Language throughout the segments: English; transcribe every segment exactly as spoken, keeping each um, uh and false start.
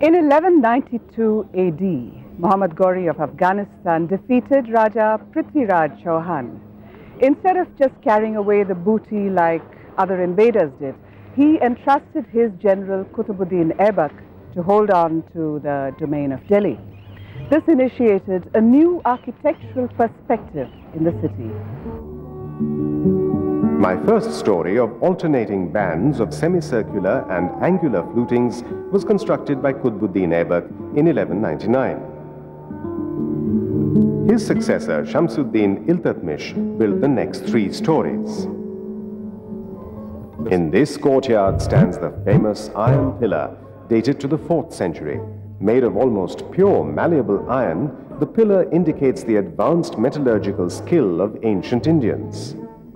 In eleven ninety-two A D, Muhammad Ghori of Afghanistan defeated Raja Prithviraj Chauhan. Instead of just carrying away the booty like other invaders did, he entrusted his general Qutubuddin Aibak to hold on to the domain of Delhi. This initiated a new architectural perspective in the city. My first story of alternating bands of semicircular and angular flutings was constructed by Qutubuddin Aibak in eleven ninety-nine. His successor, Shamsuddin Iltutmish, built the next three stories. In this courtyard stands the famous iron pillar, dated to the fourth century. Made of almost pure malleable iron, the pillar indicates the advanced metallurgical skill of ancient Indians.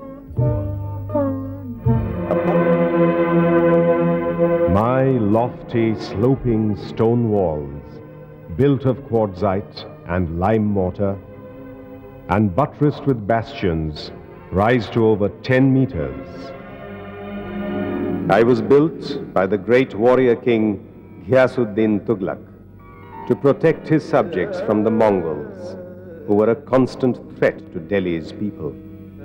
My lofty, sloping stone walls, built of quartzite and lime mortar, and buttressed with bastions, rise to over ten meters. I was built by the great warrior king Ghiyasuddin Tughlaq to protect his subjects from the Mongols, who were a constant threat to Delhi's people.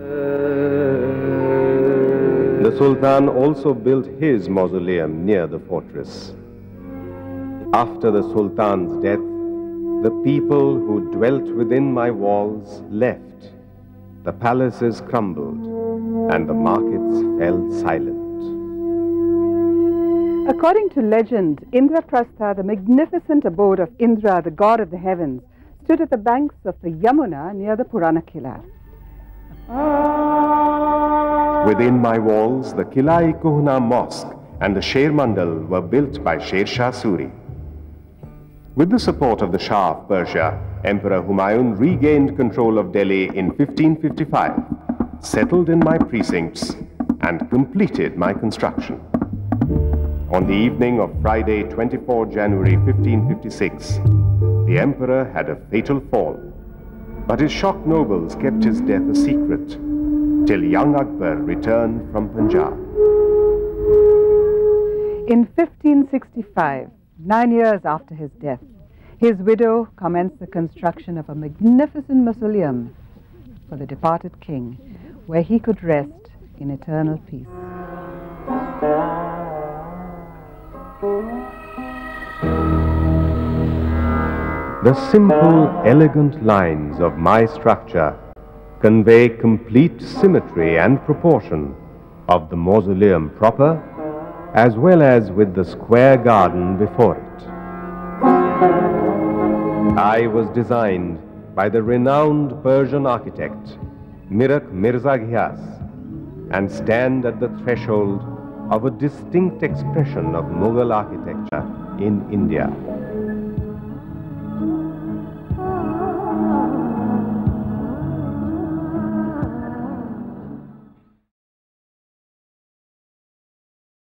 The Sultan also built his mausoleum near the fortress. After the Sultan's death, the people who dwelt within my walls left. The palaces crumbled, and the markets fell silent. According to legend, Indraprastha, the magnificent abode of Indra, the god of the heavens, stood at the banks of the Yamuna near the Purana Quila. Within my walls, the Qilai-Kuhna Mosque and the Sher Mandal were built by Sher Shah Suri. With the support of the Shah of Persia, Emperor Humayun regained control of Delhi in fifteen fifty-five, settled in my precincts, and completed my construction. On the evening of Friday, the twenty-fourth of January fifteen fifty-six, the emperor had a fatal fall, but his shocked nobles kept his death a secret till young Akbar returned from Punjab. In fifteen sixty-five, nine years after his death, his widow commenced the construction of a magnificent mausoleum for the departed king, where he could rest in eternal peace. The simple, elegant lines of my structure convey complete symmetry and proportion of the mausoleum proper, as well as with the square garden before it. I was designed by the renowned Persian architect Mirak Mirza Ghias, and stand at the threshold of a distinct expression of Mughal architecture in India.